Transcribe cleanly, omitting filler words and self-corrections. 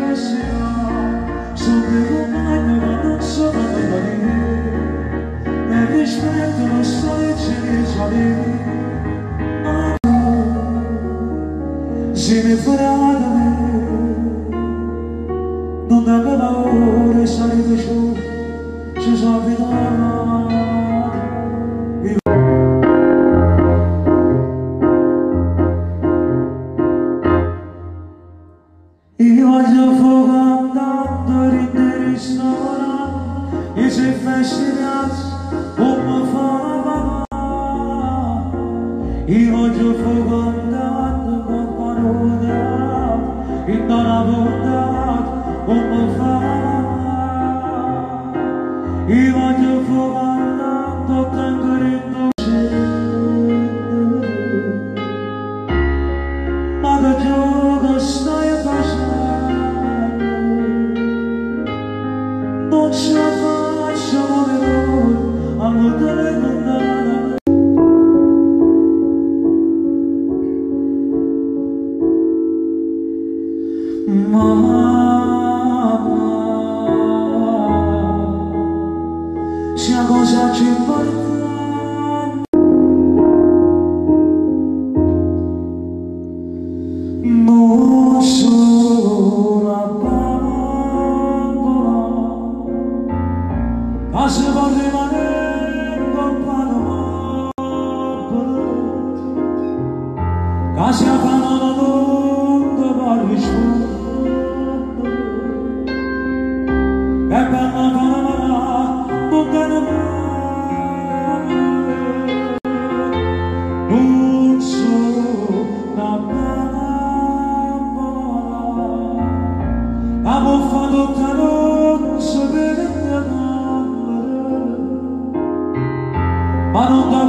Se mi farà da me, non aveva ore, sarebbe giù, ci sono abituato. Io voglio fuoco andando, ridere in storia, e se festivals, come fa mamma. Io voglio fuoco andando, con parola, e non la volontà, come fa mamma. Io voglio fuoco andando, tengo ridere, ma da gioco stai a facendo. Non ce la faccio a nuotare lontana. Mamma, sia cosa ci importa. Non sono la bambola, ma se vuol rimanere con Panama, che si fanno da tutto per rispondere, e per la Panama non te ne vai, non sono la bambola, la buffa tutta non si vede. Ma non